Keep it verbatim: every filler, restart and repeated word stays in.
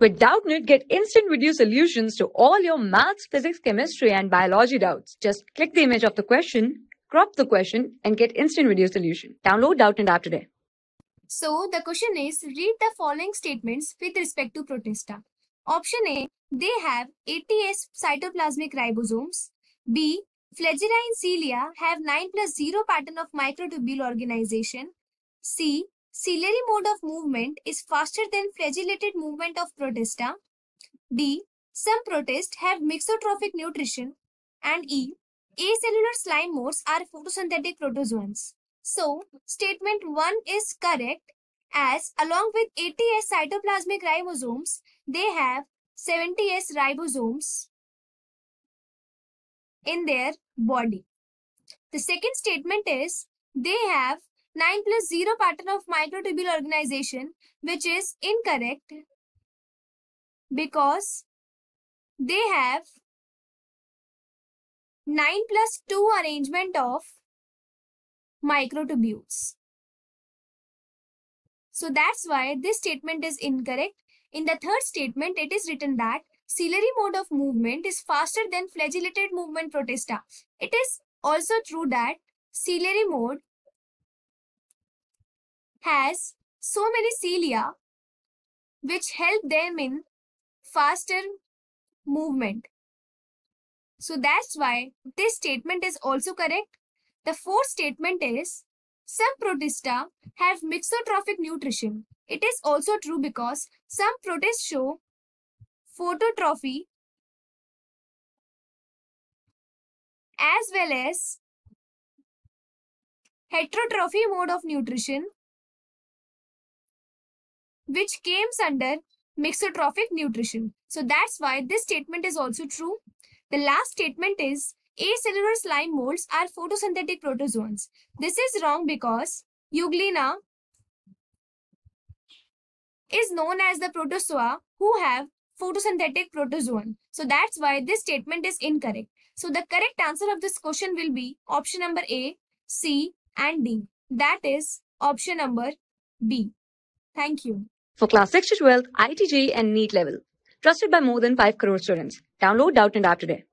With Doubtnut, get instant video solutions to all your maths, physics, chemistry, and biology doubts. Just click the image of the question, crop the question, and get instant video solution. Download Doubtnut app today. So the question is, read the following statements with respect to Protista. Option A, they have eighty S cytoplasmic ribosomes. B, Flagella in cilia have nine plus zero pattern of microtubule organization. C, ciliary mode of movement is faster than flagellated movement of Protista. D, some protists have mixotrophic nutrition. And E, acellular slime modes are photosynthetic protozoans. So, statement one is correct, as along with eighty S cytoplasmic ribosomes, they have seventy S ribosomes in their body. The second statement is they have nine plus zero pattern of microtubule organization, which is incorrect because they have nine plus two arrangement of microtubules. So that's why this statement is incorrect. In the third statement, it is written that ciliary mode of movement is faster than flagellated movement Protista. It is also true that ciliary mode has so many cilia which help them in faster movement. So that's why this statement is also correct. The fourth statement is, some Protista have mixotrophic nutrition. It is also true because some protists show phototrophy as well as heterotrophy mode of nutrition, which comes under mixotrophic nutrition. So that's why this statement is also true. The last statement is, acellular slime molds are photosynthetic protozoans. This is wrong because Euglena is known as the protozoa who have photosynthetic protozoan. So that's why this statement is incorrect. So the correct answer of this question will be option number A, C and D. That is option number B. Thank you. For class six to twelve, I I T J E E and NEET level. Trusted by more than five crore students. Download Doubtnut app today.